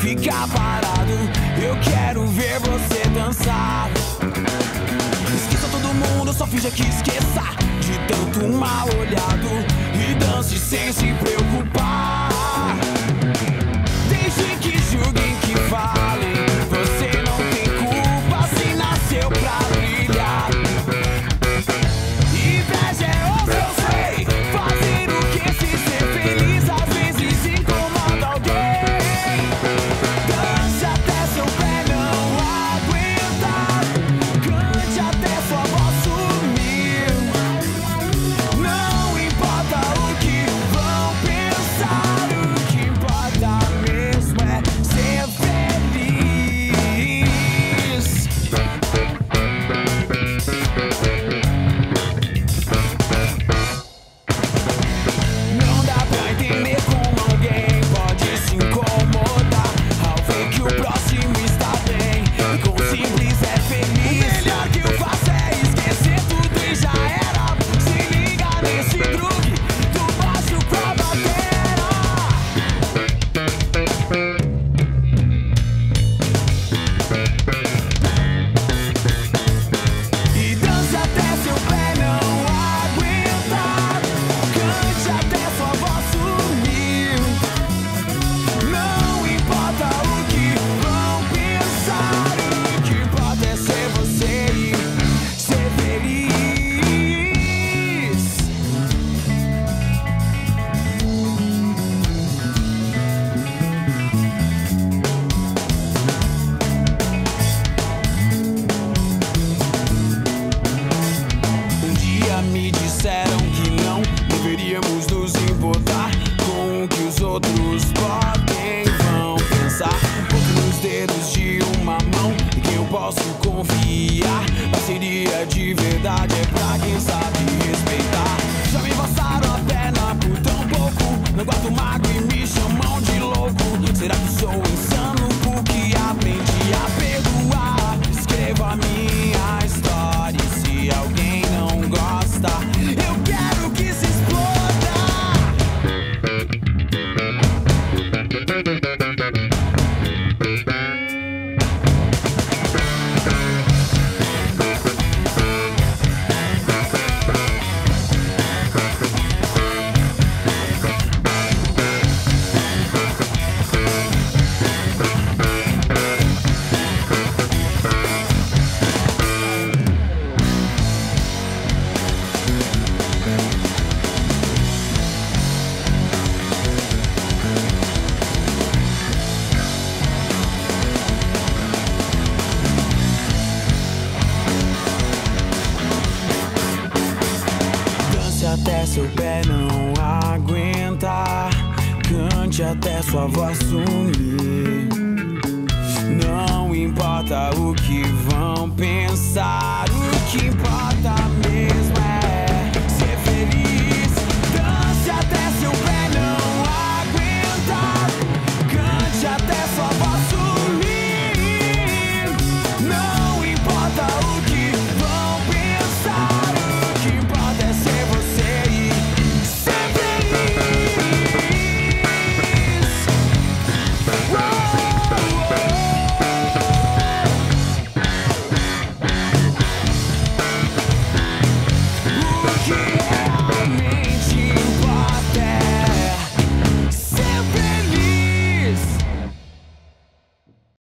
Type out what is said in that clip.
ficar parado. Eu quero ver você dançar. Esqueça todo mundo, só finja que esqueça de tanto mal olhado e dance sem se preocupar. Deixe que julguem, que falem, você não tem culpa se nasceu pra brilhar. Inveja é outra, eu sei, fazer o que se ser feliz às vezes incomoda alguém. Dance até seu pé não aguentar, cante até sua voz sumir. Não importa o que vão pensar, o que importa mesmo é ser feliz. Não dá pra entender como alguém pode se incomodar ao ver que o próximo está bem e com o simples é feliz. O melhor que eu faço é esquecer tudo e já era. Se liga nesse groove do baixo com a batera. E dance até seu pé não aguentar, cante até sua voz sumir. Não importa o que vão pensar, o que importa é ser você e ser feliz. Um dia me disseram que não deveríamos nos importar com o que os outros podem vão pensar. Conto nos dedos de uma mão em quem eu posso confiar. Parceria de verdade é pra quem sabe respeitar. Já me passaram a perna por tão pouco, não guardo mago e me chamam de louco. Será que sou insano porque aprendi a perdoar? Escreva a minha história e se alguém não gosta, eu quero que se exploda. Dance até seu pé não aguentar, cante até sua voz sumir. Não importa o que vão pensar.